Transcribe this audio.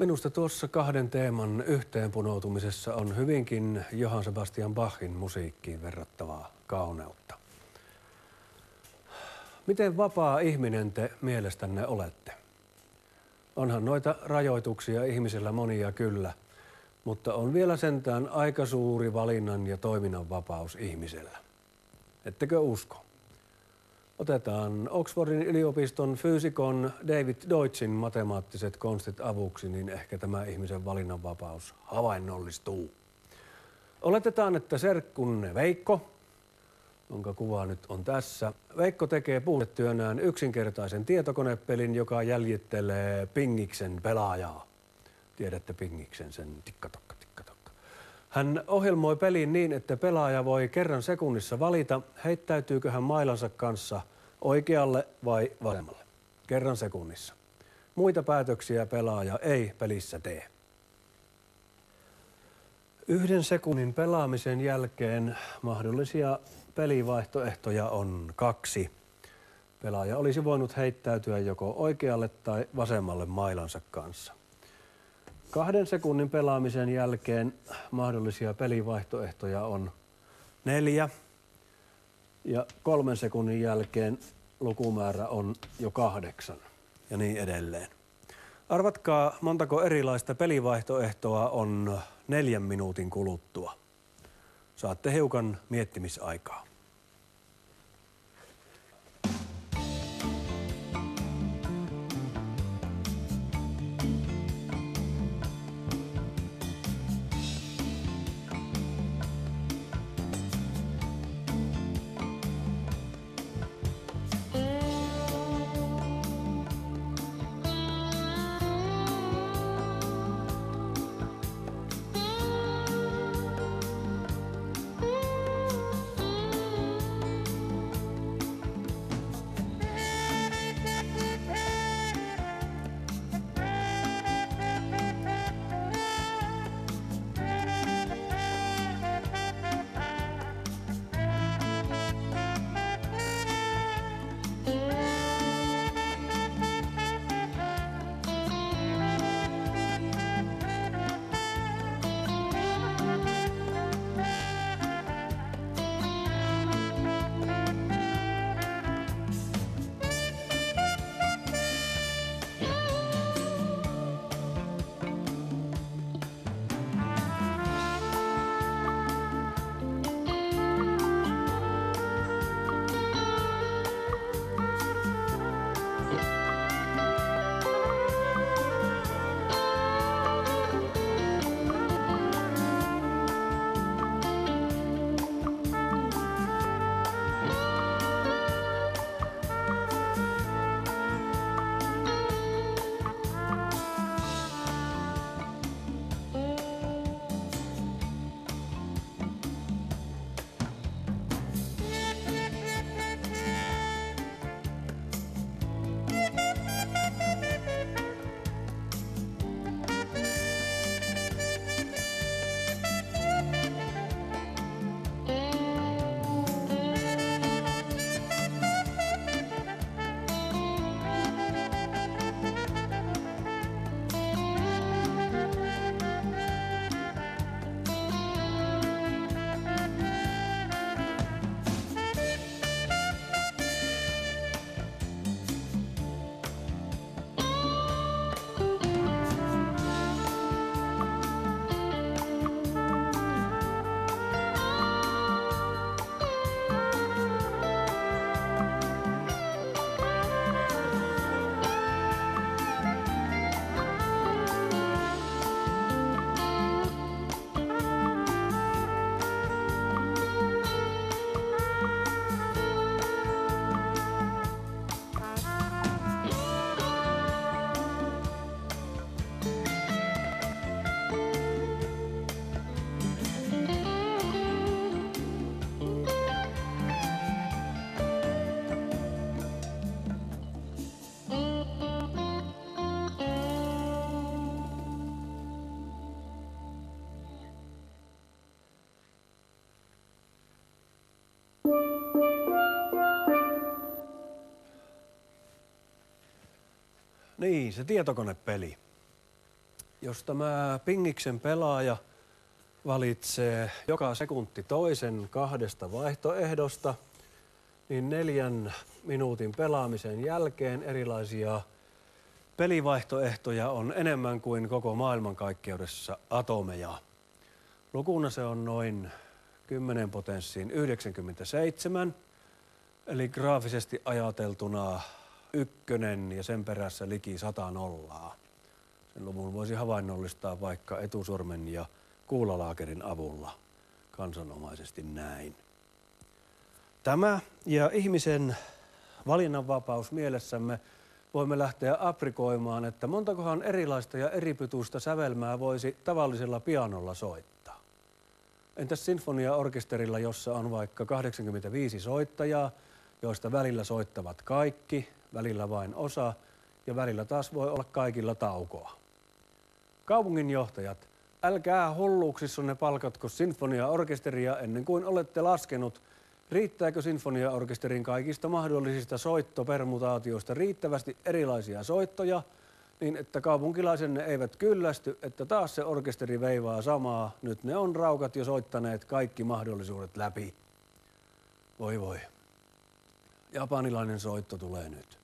Minusta tuossa kahden teeman yhteenpunoutumisessa on hyvinkin Johann Sebastian Bachin musiikkiin verrattavaa kauneutta. Miten vapaa ihminen te mielestänne olette? Onhan noita rajoituksia ihmisellä monia kyllä, mutta on vielä sentään aika suuri valinnan ja toiminnan vapaus ihmisellä. Ettekö usko? Otetaan Oxfordin yliopiston fyysikon David Deutschin matemaattiset konstit avuksi, niin ehkä tämä ihmisen valinnanvapaus havainnollistuu. Oletetaan, että serkkunne Veikko, jonka kuva nyt on tässä. Veikko tekee puutetyönään yksinkertaisen tietokonepelin, joka jäljittelee Pingiksen pelaajaa. Tiedätte Pingiksen, sen tikkatokka, tikkatokka. Hän ohjelmoi pelin niin, että pelaaja voi kerran sekunnissa valita, heittäytyykö hän mailansa kanssa oikealle vai vasemmalle. Kerran sekunnissa. Muita päätöksiä pelaaja ei pelissä tee. 1 sekunnin pelaamisen jälkeen mahdollisia pelivaihtoehtoja on 2. Pelaaja olisi voinut heittäytyä joko oikealle tai vasemmalle mailansa kanssa. 2 sekunnin pelaamisen jälkeen mahdollisia pelivaihtoehtoja on 4. Ja 3 sekunnin jälkeen lukumäärä on jo 8 ja niin edelleen. Arvatkaa, montako erilaista pelivaihtoehtoa on 4 minuutin kuluttua. Saatte hiukan miettimisaikaa. Niin, se tietokonepeli. Jos tämä pingiksen pelaaja valitsee joka sekunti toisen 2 vaihtoehdosta, niin 4 minuutin pelaamisen jälkeen erilaisia pelivaihtoehtoja on enemmän kuin koko maailmankaikkeudessa atomeja. Lukuna se on noin 10 potenssiin 97, eli graafisesti ajateltuna 1 ja sen perässä liki 100 nollaa. Sen luvun voisi havainnollistaa vaikka etusormen ja kuulalaakerin avulla kansanomaisesti näin. Tämä ja ihmisen valinnanvapaus mielessämme voimme lähteä aprikoimaan, että montakohan erilaista ja eripituista sävelmää voisi tavallisella pianolla soittaa. Entäs sinfoniaorkesterilla, jossa on vaikka 85 soittajaa, joista välillä soittavat kaikki, välillä vain osa ja välillä taas voi olla kaikilla taukoa. Kaupunginjohtajat, älkää hulluuksissanne palkatko sinfoniaorkesteria ennen kuin olette laskenut, riittääkö sinfoniaorkesterin kaikista mahdollisista soittopermutaatioista riittävästi erilaisia soittoja, niin että kaupunkilaisenne eivät kyllästy, että taas se orkesteri veivaa samaa, nyt ne on raukat jo soittaneet kaikki mahdollisuudet läpi. Voi voi. Japanilainen soitto tulee nyt.